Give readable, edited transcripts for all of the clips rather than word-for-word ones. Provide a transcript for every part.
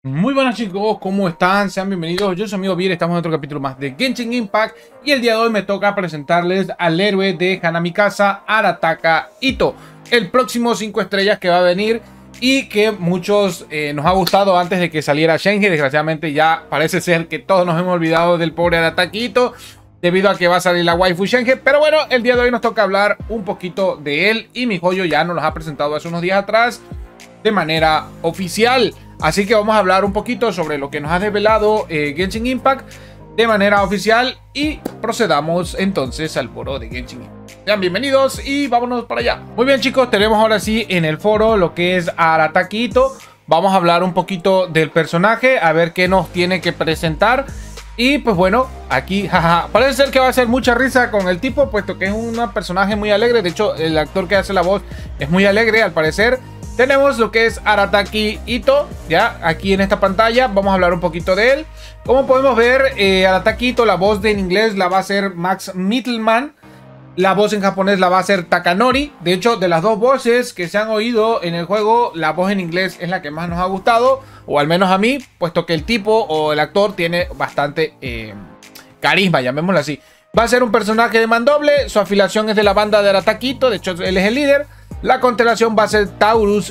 Muy buenas chicos, ¿cómo están? Sean bienvenidos, yo soy amigo Vir, estamos en otro capítulo más de Genshin Impact y el día de hoy me toca presentarles al héroe de Hanamikasa, Arataka Itto, el próximo 5 estrellas que va a venir y que muchos nos ha gustado antes de que saliera Shenhe. Desgraciadamente ya parece ser que todos nos hemos olvidado del pobre Arataka Itto debido a que va a salir la waifu Shenhe, pero bueno, el día de hoy nos toca hablar un poquito de él y mi joyo ya nos los ha presentado hace unos días atrás de manera oficial. Así que vamos a hablar un poquito sobre lo que nos ha desvelado Genshin Impact de manera oficial y procedamos entonces al foro de Genshin Impact. Sean bienvenidos y vámonos para allá. Muy bien chicos, tenemos ahora sí en el foro lo que es Arataka Itto. Vamos a hablar un poquito del personaje, a ver qué nos tiene que presentar. Y pues bueno, aquí jaja, parece ser que va a ser mucha risa con el tipo, puesto que es un personaje muy alegre. De hecho, el actor que hace la voz es muy alegre al parecer. Tenemos lo que es Arataka Itto, ya aquí en esta pantalla. Vamos a hablar un poquito de él. Como podemos ver, Arataka Itto, la voz en inglés la va a hacer Max Mittelman. La voz en japonés la va a hacer Takanori. De hecho, de las dos voces que se han oído en el juego, la voz en inglés es la que más nos ha gustado, o al menos a mí, puesto que el tipo o el actor tiene bastante carisma, llamémoslo así. Va a ser un personaje de mandoble, su afiliación es de la banda de Arataka Itto, de hecho él es el líder. La constelación va a ser Taurus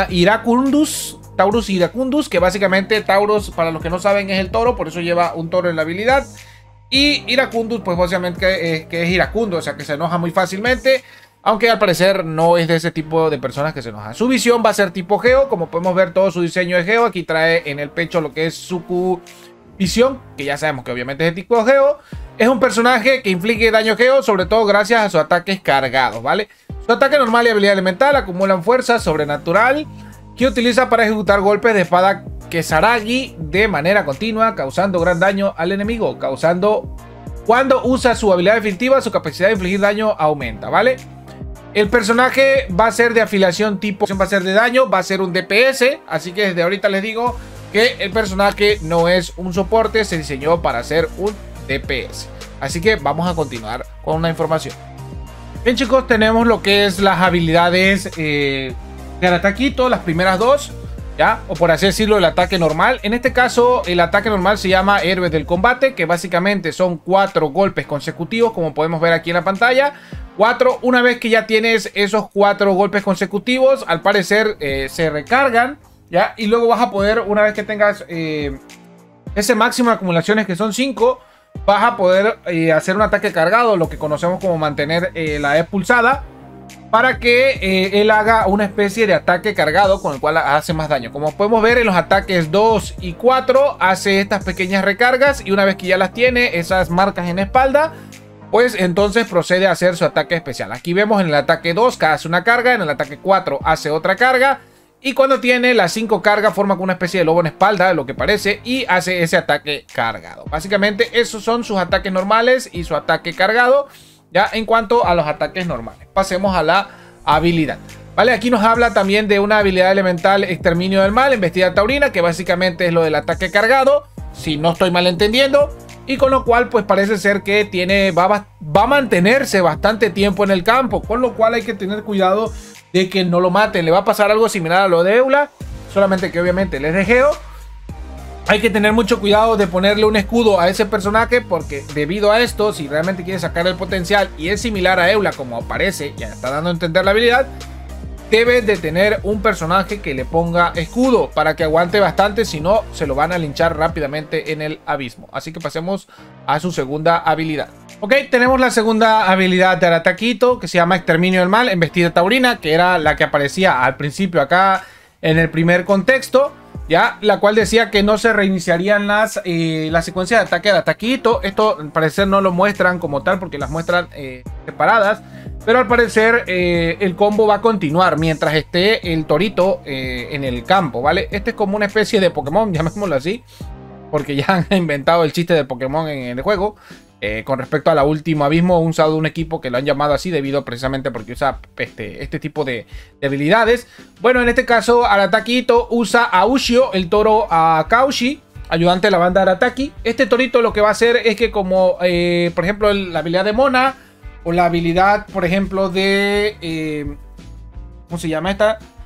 Iracundus, que básicamente Taurus, para los que no saben, es el toro, por eso lleva un toro en la habilidad. Y Iracundus, pues básicamente que es iracundo, o sea que se enoja muy fácilmente, aunque al parecer no es de ese tipo de personas que se enojan. Su visión va a ser tipo Geo, como podemos ver todo su diseño es Geo. Aquí trae en el pecho lo que es Suku Visión, que ya sabemos que obviamente es de tipo Geo. Es un personaje que inflige daño Geo, sobre todo gracias a sus ataques cargados, ¿vale? Su ataque normal y habilidad elemental acumulan fuerza sobrenatural que utiliza para ejecutar golpes de espada Kesaragi de manera continua, causando gran daño al enemigo. Cuando usa su habilidad definitiva, su capacidad de infligir daño aumenta, ¿vale? El personaje va a ser de afiliación tipo, va a ser de daño, va a ser un DPS, así que desde ahorita les digo que el personaje no es un soporte, se diseñó para ser un DPS. Así que vamos a continuar con una información. Bien chicos, tenemos lo que es las habilidades de Arataka Itto, las primeras dos, ¿ya? O por así decirlo, el ataque normal. En este caso, el ataque normal se llama Héroes del Combate, que básicamente son 4 golpes consecutivos, como podemos ver aquí en la pantalla. 4, una vez que ya tienes esos 4 golpes consecutivos, al parecer se recargan, ¿ya? Y luego vas a poder, una vez que tengas ese máximo de acumulaciones, que son 5, vas a poder hacer un ataque cargado, lo que conocemos como mantener la E pulsada, para que él haga una especie de ataque cargado con el cual hace más daño. Como podemos ver en los ataques 2 y 4, hace estas pequeñas recargas y una vez que ya las tiene, esas marcas en la espalda, pues entonces procede a hacer su ataque especial. Aquí vemos en el ataque 2 que hace una carga, en el ataque 4 hace otra carga. Y cuando tiene las 5 cargas forma como una especie de lobo en espalda, lo que parece, y hace ese ataque cargado. Básicamente esos son sus ataques normales y su ataque cargado, ya en cuanto a los ataques normales. Pasemos a la habilidad. Vale, aquí nos habla también de una habilidad elemental, Exterminio del Mal, Embestida Taurina, que básicamente es lo del ataque cargado, si no estoy mal entendiendo. Y con lo cual pues parece ser que va a mantenerse bastante tiempo en el campo, con lo cual hay que tener cuidado de que no lo maten. Le va a pasar algo similar a lo de Eula, solamente que obviamente él es de Geo. Hay que tener mucho cuidado de ponerle un escudo a ese personaje, porque debido a esto, si realmente quiere sacar el potencial y es similar a Eula como aparece, ya está dando a entender la habilidad, debes de tener un personaje que le ponga escudo para que aguante bastante, si no se lo van a linchar rápidamente en el abismo. Así que pasemos a su segunda habilidad. Ok, tenemos la segunda habilidad de Arataka Itto, que se llama Exterminio del Mal, Embestida Taurina, que era la que aparecía al principio acá en el primer contexto, ya, la cual decía que no se reiniciarían la secuencia de ataque de Arataka Itto. Esto al parecer no lo muestran como tal, porque las muestran separadas, pero al parecer el combo va a continuar mientras esté el torito en el campo, ¿vale? Este es como una especie de Pokémon, llamémoslo así, porque ya han inventado el chiste de Pokémon en el juego. Con respecto a la última abismo, un usado de un equipo que lo han llamado así debido precisamente porque usa este tipo de habilidades. Bueno, en este caso Arataka Itto usa a Ushio, el toro a Kaushi, ayudante de la banda Arataki. Este torito lo que va a hacer es que, como por ejemplo la habilidad de Mona, o la habilidad por ejemplo de ¿cómo se llama esta?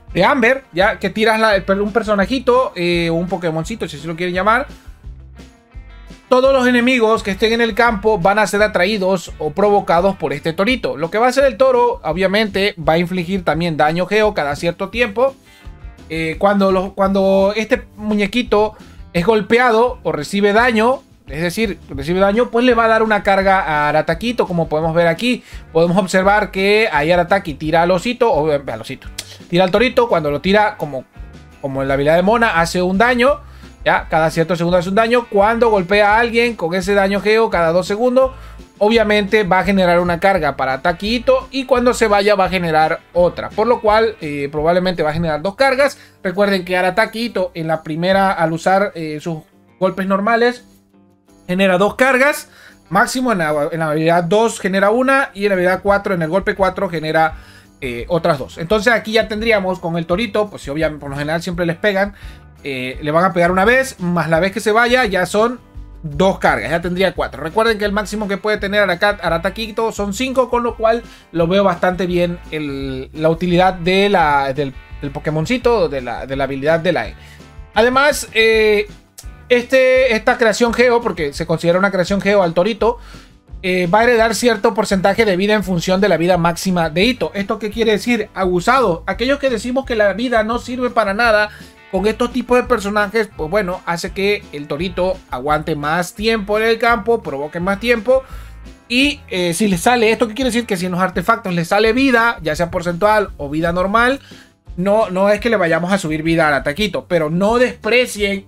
de Amber, ya que tiras un personajito o un Pokémoncito, si así lo quieren llamar. Todos los enemigos que estén en el campo van a ser atraídos o provocados por este torito. Lo que va a hacer el toro, obviamente, va a infligir también daño geo cada cierto tiempo. Cuando este muñequito es golpeado o recibe daño, es decir, recibe daño, pues le va a dar una carga a Arataquito, como podemos ver aquí. Podemos observar que ahí Arataki tira al osito, tira al torito. Cuando lo tira, como en la habilidad de Mona, hace un daño. Ya, cada cierto segundo hace un daño. Cuando golpea a alguien con ese daño geo cada 2 segundos, obviamente va a generar una carga para Arataquito. Y cuando se vaya va a generar otra. Por lo cual probablemente va a generar 2 cargas. Recuerden que Arataquito en la primera, al usar sus golpes normales, genera 2 cargas. Máximo en la habilidad 2 genera una. Y en la habilidad 4, en el golpe 4, genera otras 2. Entonces aquí ya tendríamos con el torito, pues si obviamente por lo general siempre les pegan. Le van a pegar una vez, más la vez que se vaya ya son 2 cargas, ya tendría 4. Recuerden que el máximo que puede tener Arataquito son 5, con lo cual lo veo bastante bien la utilidad del Pokémoncito, de la habilidad de la E. Además, esta creación geo, porque se considera una creación geo al torito, va a heredar cierto porcentaje de vida en función de la vida máxima de Itto. ¿Esto qué quiere decir? Abusado. Aquellos que decimos que la vida no sirve para nada con estos tipos de personajes, pues bueno, hace que el torito aguante más tiempo en el campo, provoque más tiempo. Y si le sale esto, ¿qué quiere decir? Que si en los artefactos le sale vida, ya sea porcentual o vida normal, no es que le vayamos a subir vida al Arataquito, pero no desprecien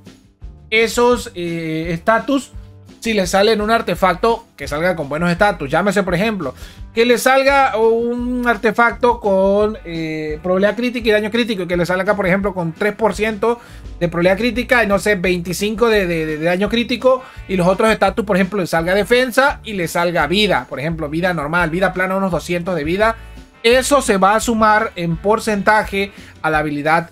esos estatus. Si le sale en un artefacto que salga con buenos estatus, llámese por ejemplo que le salga un artefacto con probabilidad crítica y daño crítico, y que le salga por ejemplo con 3% de probabilidad crítica y no sé, 25 de daño crítico, y los otros estatus por ejemplo le salga defensa y le salga vida, por ejemplo vida normal, vida plana, unos 200 de vida. Eso se va a sumar en porcentaje a la habilidad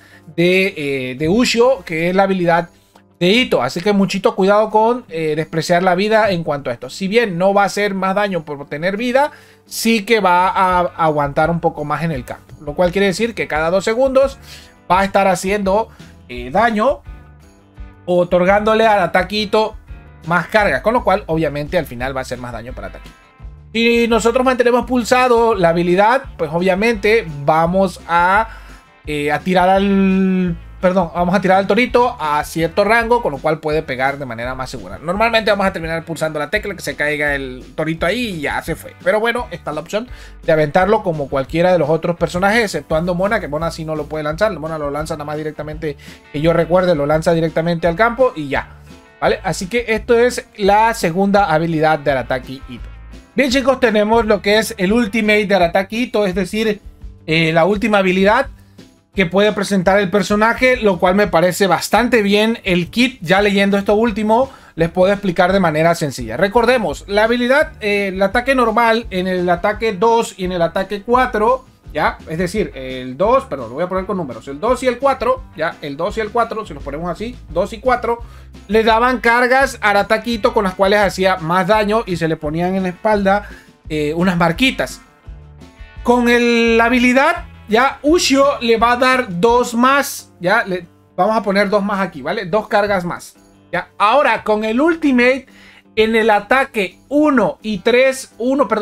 de Ushio, que es la habilidad de Itto. Así que muchito cuidado con despreciar la vida en cuanto a esto. Si bien no va a hacer más daño por tener vida, sí que va a aguantar un poco más en el campo. Lo cual quiere decir que cada 2 segundos va a estar haciendo daño, otorgándole al Arataquito más carga. Con lo cual obviamente al final va a hacer más daño para Arataquito. Si nosotros mantenemos pulsado la habilidad, pues obviamente vamos a tirar al... vamos a tirar al torito a cierto rango, con lo cual puede pegar de manera más segura. Normalmente vamos a terminar pulsando la tecla, que se caiga el torito ahí y ya se fue. Pero bueno, está la opción de aventarlo como cualquiera de los otros personajes, exceptuando Mona, que Mona sí no lo puede lanzar. Mona lo lanza nada más directamente, que yo recuerde, lo lanza directamente al campo y ya. ¿Vale? Así que esto es la segunda habilidad de Arataki Itto. Bien chicos, tenemos lo que es el Ultimate de Arataki Itto, es decir, la última habilidad que puede presentar el personaje, lo cual me parece bastante bien. El kit, ya leyendo esto último, les puedo explicar de manera sencilla. Recordemos, la habilidad, el ataque normal en el ataque 2 y en el ataque 4, ya, es decir, el 2, perdón, lo voy a poner con números, el 2 y el 4, ya, el 2 y el 4, si los ponemos así, 2 y 4, le daban cargas a Arataquito con las cuales hacía más daño y se le ponían en la espalda unas marquitas. Con la habilidad, ya, Ushio le va a dar 2 más. Ya, vamos a poner 2 más aquí, ¿vale? 2 cargas más. Ya, ahora con el Ultimate, en el ataque 1 y 3,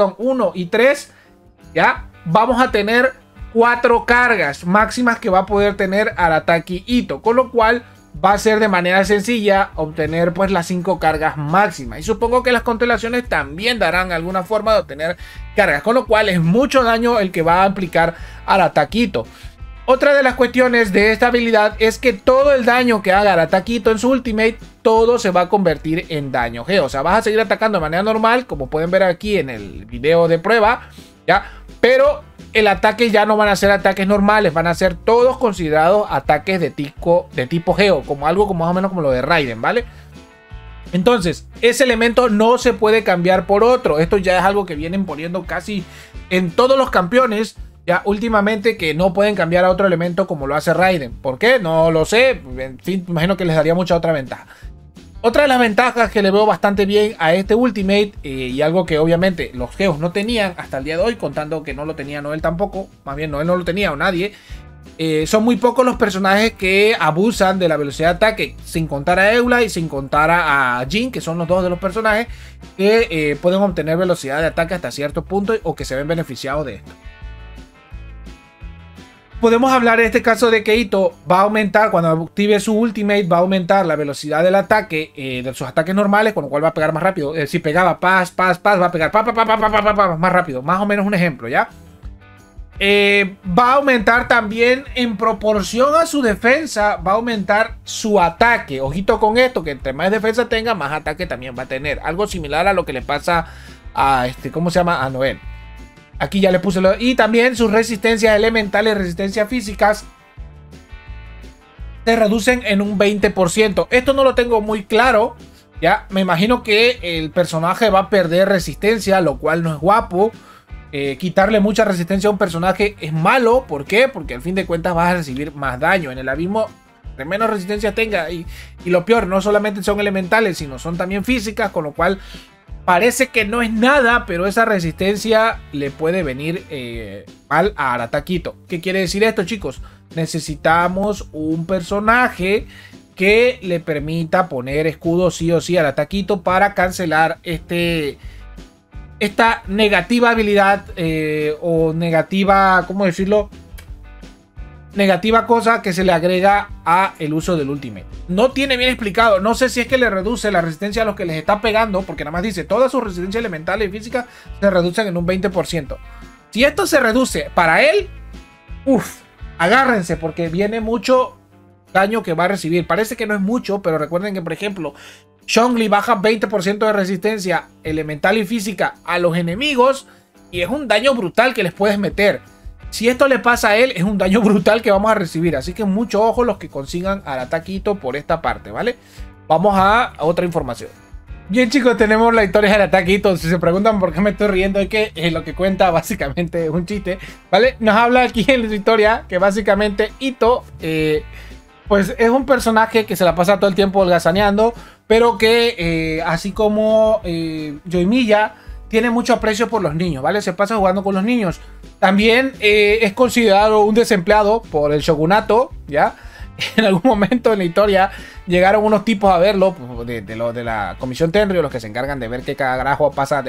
ya, vamos a tener 4 cargas máximas que va a poder tener Arataki Itto. Con lo cual va a ser de manera sencilla obtener pues las 5 cargas máximas. Y supongo que las constelaciones también darán alguna forma de obtener cargas. Con lo cual es mucho daño el que va a aplicar Arataki Itto. Otra de las cuestiones de esta habilidad es que todo el daño que haga Arataki Itto en su Ultimate, todo se va a convertir en daño geo. O sea, vas a seguir atacando de manera normal, como pueden ver aquí en el video de prueba, ¿ya? Pero el ataque ya no van a ser ataques normales, van a ser todos considerados ataques de tipo geo, como algo como más o menos como lo de Raiden, ¿vale? Entonces, ese elemento no se puede cambiar por otro. Esto ya es algo que vienen poniendo casi en todos los campeones, ya últimamente, que no pueden cambiar a otro elemento como lo hace Raiden. ¿Por qué? No lo sé. En fin, imagino que les daría mucha otra ventaja. Otra de las ventajas que le veo bastante bien a este Ultimate, y algo que obviamente los geos no tenían hasta el día de hoy, contando que no lo tenía Noel tampoco, más bien Noel no lo tenía o nadie, Son muy pocos los personajes que abusan de la velocidad de ataque, sin contar a Eula y sin contar a Jhin, que son los dos de los personajes que pueden obtener velocidad de ataque hasta cierto punto o que se ven beneficiados de esto. Podemos hablar en este caso de que Itto va a aumentar, cuando active su ultimate, va a aumentar la velocidad del ataque de sus ataques normales, con lo cual va a pegar más rápido. Si pegaba paz, va a pegar más rápido. Más o menos un ejemplo, ¿ya? Va a aumentar también en proporción a su defensa, va a aumentar su ataque. Ojito con esto, que entre más defensa tenga, más ataque también va a tener. Algo similar a lo que le pasa a ¿cómo se llama? A Noel. Aquí ya le puse y también sus resistencias elementales y resistencias físicas se reducen en un 20%. Esto no lo tengo muy claro. Ya, me imagino que el personaje va a perder resistencia, lo cual no es guapo. Quitarle mucha resistencia a un personaje es malo. ¿Por qué? Porque al fin de cuentas vas a recibir más daño. En el abismo, de menos resistencia tenga. Y lo peor, no solamente son elementales, sino son también físicas, con lo cual parece que no es nada, pero esa resistencia le puede venir mal a Aratakito. ¿Qué quiere decir esto, chicos? Necesitamos un personaje que le permita poner escudo sí o sí a Aratakito para cancelar esta negativa habilidad o negativa, ¿cómo decirlo? Negativa cosa que se le agrega a el uso del ultimate. No tiene bien explicado. No sé si es que le reduce la resistencia a los que les está pegando, porque nada más dice toda su resistencia elemental y física se reducen en un 20%. Si esto se reduce para él, agárrense, porque viene mucho daño que va a recibir. Parece que no es mucho, pero recuerden que, por ejemplo, Zhongli baja 20% de resistencia elemental y física a los enemigos y es un daño brutal que les puedes meter. Si esto le pasa a él, es un daño brutal que vamos a recibir. Así que mucho ojo los que consigan al Aratakito por esta parte, ¿vale? Vamos a otra información. Bien, chicos, tenemos la historia del Aratakito. Si se preguntan por qué me estoy riendo, es que lo que cuenta básicamente es un chiste, ¿vale? Nos habla aquí en su historia que básicamente Itto, pues es un personaje que se la pasa todo el tiempo holgazaneando, pero que así como Yoimiya, tiene mucho aprecio por los niños, ¿vale? Se pasa jugando con los niños. También es considerado un desempleado por el shogunato, ¿ya? En algún momento en la historia llegaron unos tipos a verlo, de la Comisión Tenryo, los que se encargan de ver qué carajo pasa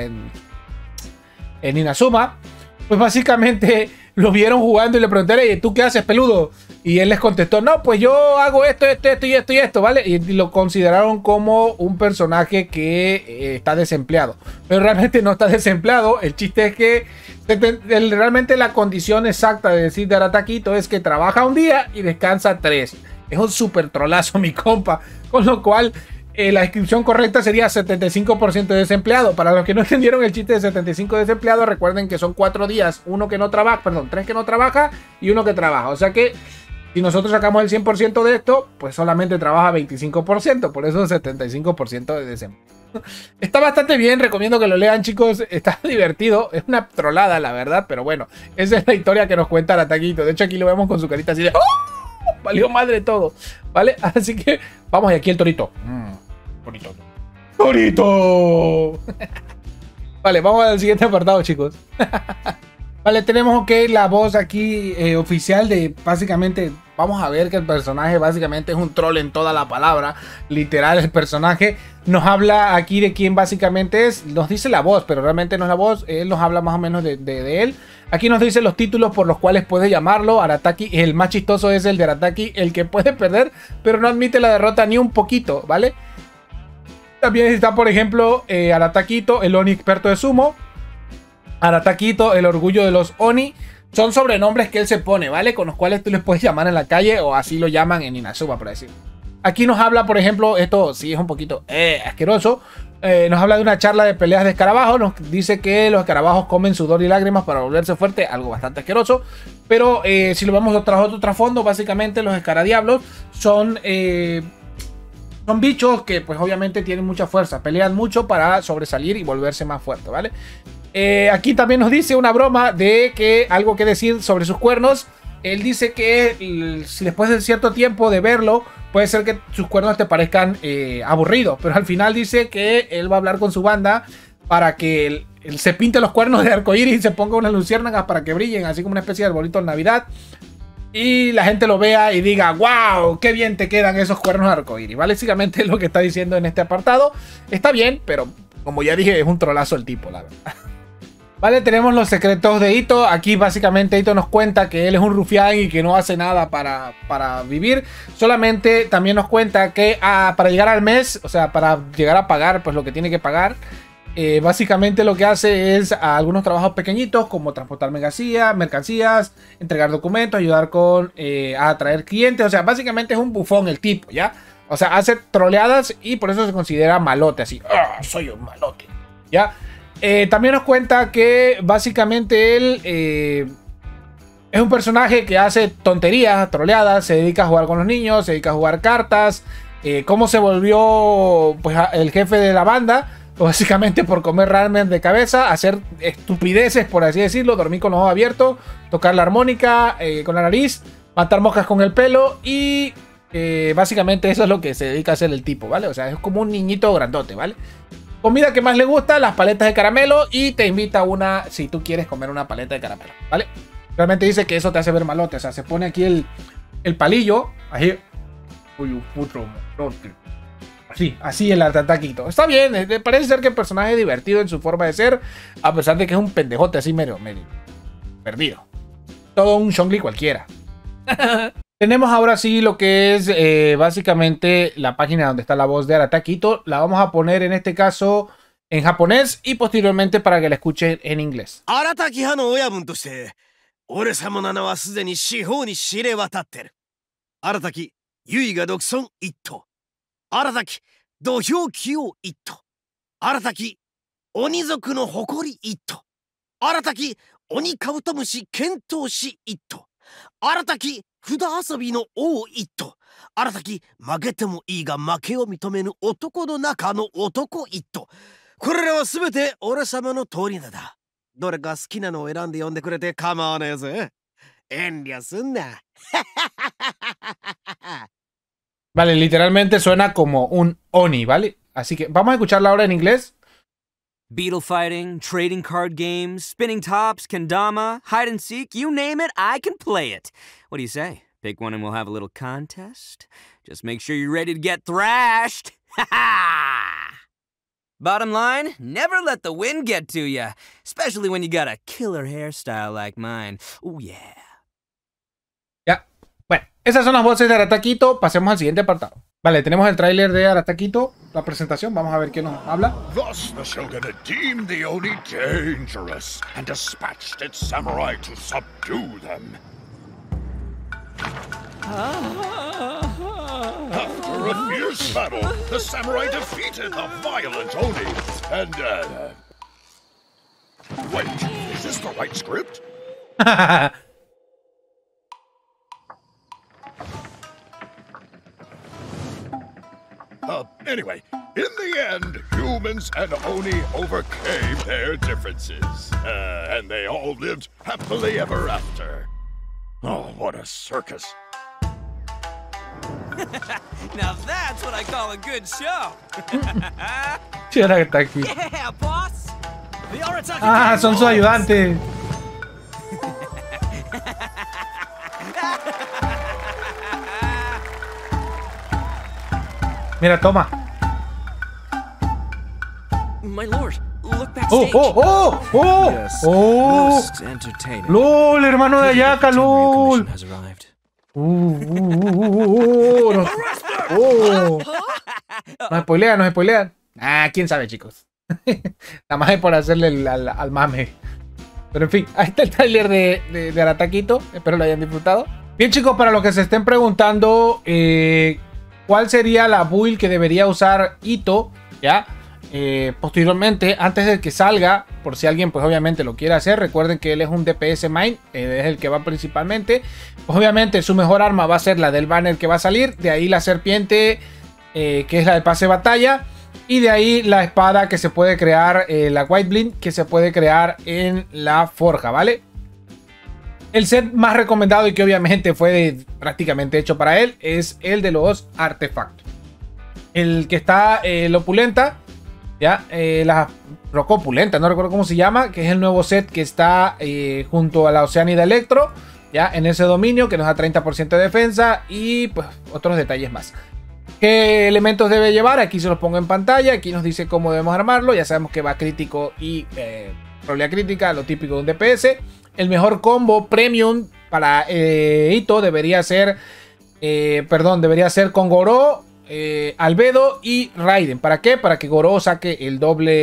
en Inazuma. Pues básicamente lo vieron jugando y le preguntaron, ¿tú qué haces, peludo? Y él les contestó, no, pues yo hago esto y esto, ¿vale? Y lo consideraron como un personaje que está desempleado. Pero realmente no está desempleado. El chiste es que realmente la condición exacta de decir de Aratakito es que trabaja un día y descansa 3. Es un súper trolazo, mi compa. Con lo cual, la descripción correcta sería 75% de desempleado. Para los que no entendieron el chiste de 75% de desempleado, recuerden que son 4 días. 3 que no trabaja y 1 que trabaja. O sea que si nosotros sacamos el 100% de esto, pues solamente trabaja 25%. Por eso 75% de desempleo. Está bastante bien, recomiendo que lo lean, chicos. Está divertido, es una trolada, la verdad. Pero bueno, esa es la historia que nos cuenta Aratakito. De hecho, aquí lo vemos con su carita así de ¡oh! Valió madre todo, ¿vale? Así que vamos, y aquí el torito. Torito. ¡Torito! Vale, vamos al siguiente apartado, chicos. Vale, tenemos la voz aquí oficial de básicamente. Vamos a ver que el personaje básicamente es un troll en toda la palabra. Literal, el personaje nos habla aquí de quién básicamente es. Nos dice la voz, pero realmente no es la voz. Él nos habla más o menos de él. Aquí nos dice los títulos por los cuales puede llamarlo. Arataki, el más chistoso es el de Arataki, el que puede perder, pero no admite la derrota ni un poquito, ¿vale? También está, por ejemplo, Aratakito, el Oni experto de sumo. Aratakito, el orgullo de los Oni. Son sobrenombres que él se pone, ¿vale? Con los cuales tú les puedes llamar en la calle o así lo llaman en Inazuma, por decir. Aquí nos habla, por ejemplo, esto sí es un poquito asqueroso. Nos habla de una charla de peleas de escarabajos. Nos dice que los escarabajos comen sudor y lágrimas para volverse fuerte. Algo bastante asqueroso. Pero si lo vemos tras otro trasfondo, básicamente los escaradiablos son bichos que pues obviamente tienen mucha fuerza. Pelean mucho para sobresalir y volverse más fuerte, ¿vale? Aquí también nos dice una broma de que algo que decir sobre sus cuernos. Él dice que si después de cierto tiempo de verlo, puede ser que sus cuernos te parezcan aburridos. Pero al final dice que él va a hablar con su banda para que él se pinte los cuernos de arcoíris y se ponga unas luciérnagas para que brillen, así como una especie de arbolito de Navidad. y la gente lo vea y diga, wow, qué bien te quedan esos cuernos arcoíris. Básicamente es lo que está diciendo en este apartado. Está bien, pero como ya dije, es un trolazo el tipo, la verdad. Vale, tenemos los secretos de Ito. Aquí básicamente Ito nos cuenta que él es un rufián y que no hace nada para vivir. Solamente también nos cuenta que para llegar al mes, o sea, para llegar a pagar pues lo que tiene que pagar, básicamente lo que hace es algunos trabajos pequeñitos como transportar mercancías, entregar documentos, ayudar a atraer clientes. O sea, básicamente es un bufón el tipo, ¿ya? O sea, hace troleadas y por eso se considera malote, así. ¡Ah, soy un malote! ¿Ya? También nos cuenta que básicamente él es un personaje que hace tonterías, troleadas, se dedica a jugar con los niños, se dedica a jugar cartas. Cómo se volvió pues, el jefe de la banda, pues, básicamente por comer ramen de cabeza, hacer estupideces, por así decirlo, dormir con los ojos abiertos, tocar la armónica con la nariz, matar moscas con el pelo y básicamente eso es lo que se dedica a hacer el tipo, ¿vale? O sea, es como un niñito grandote, ¿vale? Comida que más le gusta, las paletas de caramelo, y te invita a una si tú quieres comer una paleta de caramelo, ¿vale? Realmente dice que eso te hace ver malote, o sea, se pone aquí el palillo, ahí. Uy, un puto malote. Así el Arataquito. Está bien, parece ser que el personaje es divertido en su forma de ser, a pesar de que es un pendejote así medio perdido. Todo un Zhongli cualquiera. Tenemos ahora sí lo que es básicamente la página donde está la voz de Arataquito. La vamos a poner en este caso en japonés y posteriormente para que la escuchen en inglés. Arataki no oyabun toshite, ore-sama no nana wa sudeni shihou ni shire watatte. Arataki, Yui ga dokuson itto. Arataki, dohyou kyo itto. Arataki, onizoku no hokori itto. Arataki, oni kabutomushi kentoshi itto. Arataki, Fuda asabi no ou itto. Arataki, magete mo ii ga make o mitomenu otoko no naka no otoko itto. Korere wa subete ore-sama no tori da. Dore ga suki na no o erande yonde kurete kamawanai zo. Enryo sunna. Vale, literalmente suena como un Oni, ¿vale? Así que vamos a escucharla ahora en inglés. Beetle fighting, trading card games, spinning tops, kendama, hide and seek, you name it, I can play it. What do you say? Pick one and we'll have a little contest? Just make sure you're ready to get thrashed. Ha ha! Bottom line, never let the wind get to ya, especially when you got a killer hairstyle like mine. Oh yeah. Ya, bueno, esas son las voces de Arataquito. Pasemos al siguiente apartado. Vale, tenemos el tráiler de Arataquito, la presentación, vamos a ver qué nos habla. Thus the shogun deemed the Oni dangerous and dispatched its samurai to subdue them. After a fierce battle, the samurai defeated the violent Oni and wait, is this the right script? Anyway, in the end, humans and Oni overcame their differences. And they all lived happily ever after. Oh, what a circus. Now that's what I call a good show. ¿Quién era que está aquí? Yeah, boss. Ah, son sus ayudantes. Mira, toma. My lord, look Oh, backstage. oh, oh, oh, Yes, oh. most entertaining. LOL, hermano de Ayaka, LOL. Has arrived. No. Oh. Nos spoilean, nos spoilean. Ah, quién sabe, chicos. Nada más es por hacerle al mame. Pero en fin, ahí está el tráiler de Arataquito. Espero lo hayan disfrutado. Bien, chicos, para los que se estén preguntando cuál sería la build que debería usar Ito, ¿ya? Posteriormente, antes de que salga, por si alguien pues obviamente lo quiere hacer, recuerden que él es un DPS main, es el que va principalmente. Pues obviamente su mejor arma va a ser la del banner que va a salir, de ahí la serpiente que es la del pase de batalla, y de ahí la espada que se puede crear, la White Blind que se puede crear en la forja, ¿vale? El set más recomendado y que obviamente fue prácticamente hecho para él es el de los artefactos. El que está la opulenta, ya, la rocopulenta, no recuerdo cómo se llama, que es el nuevo set que está junto a la Oceanida Electro. ya en ese dominio que nos da 30% de defensa y pues otros detalles más. ¿Qué elementos debe llevar? Aquí se los pongo en pantalla. Aquí nos dice cómo debemos armarlo. Ya sabemos que va crítico y probabilidad crítica, lo típico de un DPS. El mejor combo premium para Itto debería ser con Goró, Albedo y Raiden. ¿Para qué? Para que Goró saque el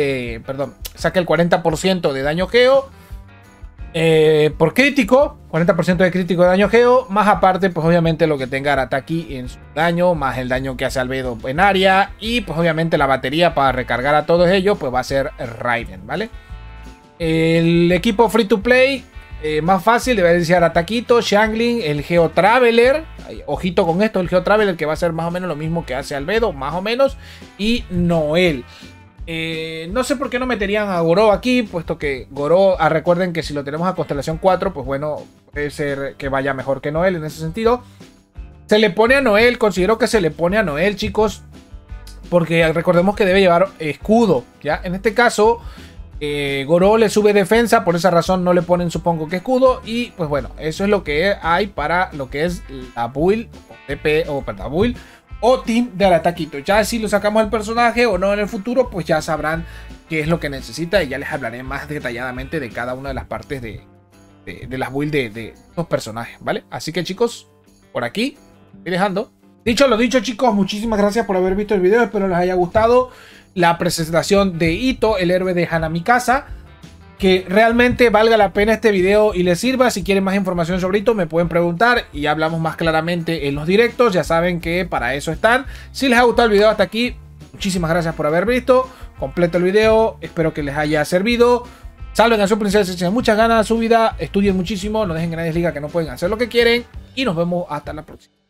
40% de daño geo por crítico, 40% de crítico de daño geo, más aparte pues obviamente lo que tenga Arataki en su daño, más el daño que hace Albedo en área, y pues obviamente la batería para recargar a todos ellos pues va a ser Raiden, ¿vale? El equipo free to play más fácil debería ser Arataquito, Xiangling, el Geo Traveler, ojito con esto, el Geo Traveler que va a ser más o menos lo mismo que hace Albedo, más o menos, y Noel. No sé por qué no meterían a Goró aquí, puesto que Goró, recuerden que si lo tenemos a Constelación 4, pues bueno, puede ser que vaya mejor que Noel en ese sentido. Se le pone a Noel, considero que se le pone a Noel, chicos, porque recordemos que debe llevar escudo, ¿ya? En este caso, Goró le sube defensa, por esa razón no le ponen, supongo que escudo, y pues bueno, eso es lo que hay para lo que es la build, build o team de Arataquito. Ya si lo sacamos al personaje o no en el futuro, pues ya sabrán qué es lo que necesita y ya les hablaré más detalladamente de cada una de las partes de las builds de los personajes, ¿vale? Así que chicos, por aquí estoy dejando. Dicho lo dicho, chicos, muchísimas gracias por haber visto el video, espero les haya gustado la presentación de Itto, el héroe de Hana Mikasa. Que realmente valga la pena este video y les sirva. Si quieren más información sobre Itto me pueden preguntar y hablamos más claramente en los directos. Ya saben que para eso están. Si les ha gustado el video hasta aquí, muchísimas gracias por haber visto. Completo el video, espero que les haya servido. Salven a su princesa si tienen muchas ganas de su vida. Estudien muchísimo, no dejen que nadie les diga que no pueden hacer lo que quieren. Y nos vemos hasta la próxima.